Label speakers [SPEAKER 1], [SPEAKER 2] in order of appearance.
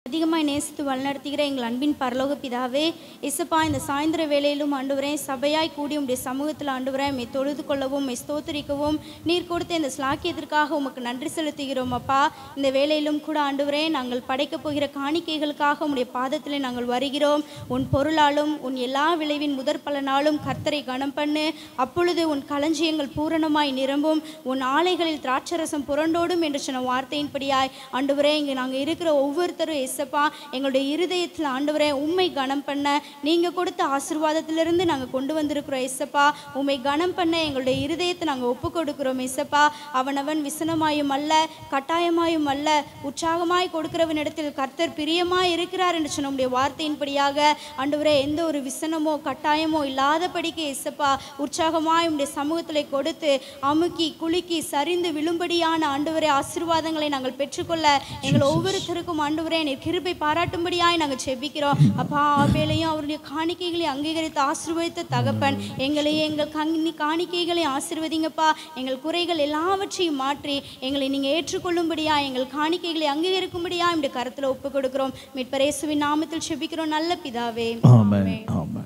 [SPEAKER 1] அதிகமாக நேசித்து வழிநடத்துகிற எங்கள் அன்பின் பரலோக பிதாவே, இசப்பா இந்த சாயந்தர வேளையிலும் ஆண்டவரே சபையாய் கூடி உடைய சமூகத்தில் ஆண்டவரே மெய் தொழுது கொள்ளவும் மெய் ஸ்தோத்திரிக்கவும் நீர் கொடுத்த இந்த ஸ்லாக்கியத்திற்காக உமக்கு நன்றி செலுத்துகிறோம் அப்பா. இந்த வேளையிலும் கூட ஆண்டவரே நாங்கள் படைக்கப் போகிற காணிக்கைகளுக்காக உடைய பாதத்தில் நாங்கள் வருகிறோம். உன் பொருளாலும் உன் எல்லா விளைவின் முதற் பலனாலும் கர்த்தரை கனம் பண்ணு. அப்பொழுது உன் களஞ்சியங்கள் பூரணமாய் நிரம்பும், உன் ஆலைகளில் திராட்சரசம் புரண்டோடும் என்று சொன்ன வார்த்தையின்படியாய் ஆண்டவரே இங்கே நாங்கள் இருக்கிற ஒவ்வொருத்தரும் ஏசப்பா எங்களுடைய இருதயத்தில் ஆண்டவரே உம்மை கனம் பண்ண நீங்கள் கொடுத்த ஆசீர்வாதத்திலிருந்து நாங்கள் கொண்டு வந்திருக்கிறோம் ஏசப்பா. உம்மை கனம் பண்ண எங்களுடைய இருதயத்தை நாங்கள் ஒப்பு கொடுக்கிறோம் ஏசப்பா. அவனவன் விசனமாயும் அல்ல கட்டாயமாயும் அல்ல, உற்சாகமாய் கொடுக்கிறவனிடத்தில் கர்த்தர் பிரியமாய் இருக்கிறார் என்று சொன்ன உடைய வார்த்தையின்படியாக ஆண்டவரே எந்த ஒரு விசனமோ கட்டாயமோ இல்லாதபடிக்கு ஏசப்பா உற்சாகமாய் உடைய சமூகத்தில் கொடுத்து அமுக்கி குலுக்கி சரிந்து விழும்படியான ஆண்டவரே ஆசீர்வாதங்களை நாங்கள் பெற்றுக்கொள்ள எங்கள் ஒவ்வொருத்தருக்கும் ஆண்டவரே நீர் கிருபை பாராட்டும்படியாய் நாங்கள் செபிக்கிறோம் அப்பா. ஆபேலையும் அவருடைய காணிக்கைகளை அங்கீகரித்து ஆசீர்வதித்த தகப்பன், எங்களையும் எங்கள் காணிக்கைகளை ஆசீர்வதிங்கப்பா. எங்கள் குறைகள் எல்லாவற்றையும் மாற்றி எங்களை நீங்கள் ஏற்றுக்கொள்ளும்படியா எங்கள் காணிக்கைகளை அங்கீகரிக்கும்படியா இந்த கருத்தில் ஒப்பு கொடுக்கிறோம். மீட்பர் இயேசுவின் நாமத்தில் செபிக்கிறோம் நல்ல பிதாவே.
[SPEAKER 2] ஆமென். ஆமென்.